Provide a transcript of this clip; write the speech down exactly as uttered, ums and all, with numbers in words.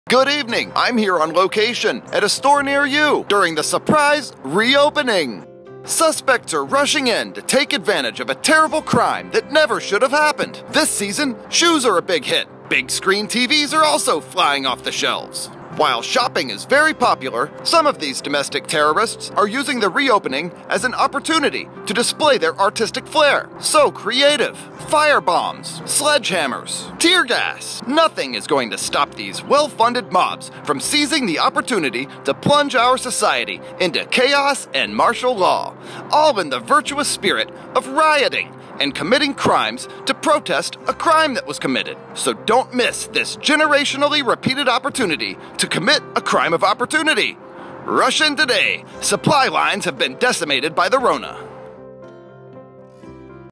Good evening. I'm here on location at a store near you during the surprise reopening. Suspects are rushing in to take advantage of a terrible crime that never should have happened. This season, shoes are a big hit. Big screen T Vs are also flying off the shelves. While shopping is very popular, some of these domestic terrorists are using the reopening as an opportunity to display their artistic flair. So creative. Firebombs, sledgehammers, tear gas. Nothing is going to stop these well-funded mobs from seizing the opportunity to plunge our society into chaos and martial law, all in the virtuous spirit of rioting and committing crimes to protest a crime that was committed. So don't miss this generationally repeated opportunity to commit a crime of opportunity. Rush in today. Supply lines have been decimated by the Rona.